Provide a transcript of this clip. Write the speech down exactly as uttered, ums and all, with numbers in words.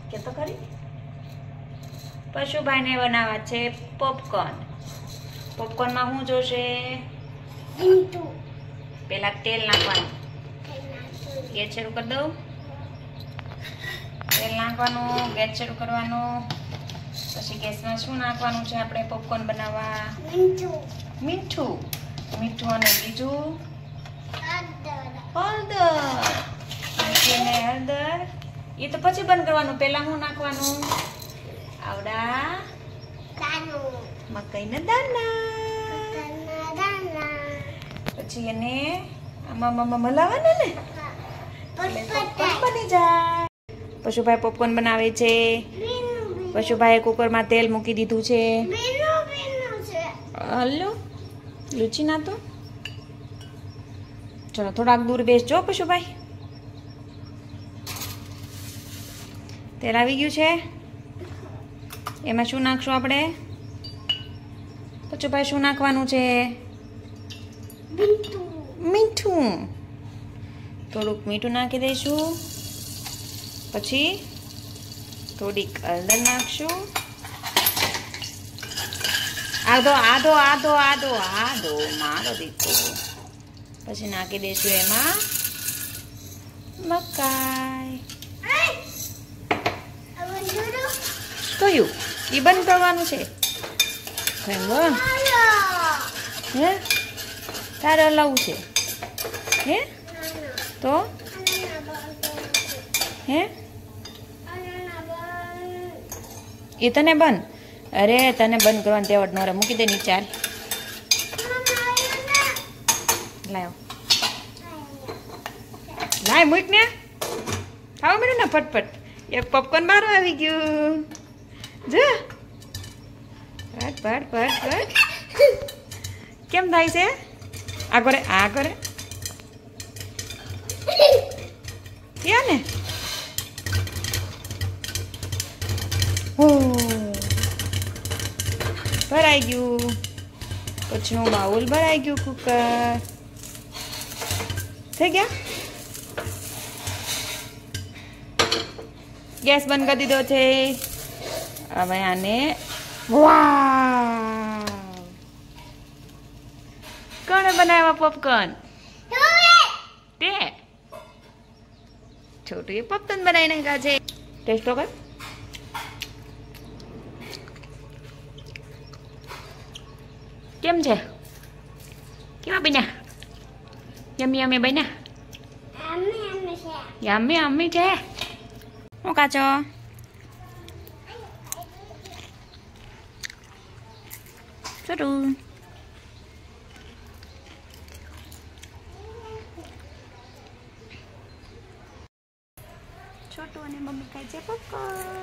કે તો ખરી પશુભાઈને બનાવવા છે પોપકોર્ન. પોપકોર્નમાં શું જોશે? પેલા તેલ નાખવાનું. ગેસ શરૂ કરી દઉં. તેલ નાખવાનું, ગેસ શરૂ કરવાનું. પછી ગેસમાં શું નાખવાનું છે આપણે પોપકોર્ન બનાવવા? મીઠું. મીઠું અને બીજું હળદર. મીઠું ને હળદર એ તો પછી બંધ કરવાનું. પહેલા શું નાખવાનું? આવડા મકાઈના દાના. પછી એને આમાં આમાં મલાવાના ને પોપકોર્ન બની જાય. પશુભાઈ પોપકોર્ન બનાવે છે. પશુભાઈએ કુકરમાં તેલ મૂકી દીધું છે. હલો લુચી ના તો ચલો થોડાક દૂર બેસજો પશુભાઈ. તેલ આવી ગયું છે. એમાં શું નાખશું આપણે? પશુભાઈ શું નાખવાનું છે? મીઠું. થોડુંક મીઠું નાખી દઈશું. પછી થોડીક હળદર નાખશું. આદો આદો આદો આદો આદો મારો દીકરો. પછી નાખી દઈશું એમાં મકાઈ. કયું? એ બંધ કરવાનું છે. હે તારે હલાવવું છે? હે તો હે એ તને બંધ? અરે તને બંધ કરવાની તેવડ ન રે. મૂકી દે નીચે. ચાલ લાવ લાય મૂક ને. ખાવા મળ્યું ને ફટફટ. એક પોપકોર્ન બહાર આવી ગયું. જો ફટ ફટ ફટ ફટ. કેમ થાય છે? આ કરે આ કરે ક્યાં ને? હો ભરાઈ ગયું. પછીનું બાઉલ ભરાઈ ગયું. કુકર થઈ ગયા. ગેસ બંધ કરી દીધો છે. હવે આને વાવ કોણે બનાવ્યા પોપકોર્ન? તે છોટું એ પોપકોર્ન બનાવી નાખ્યા છે. ટેસ્ટ તો કર. કેમ છે? કેવા બન્યા? યમી યમી બન્યા? યમી યમી છે. હું કાચો છોટું છોટું અને મમ્મી ખાય છે પોપકોર્ન.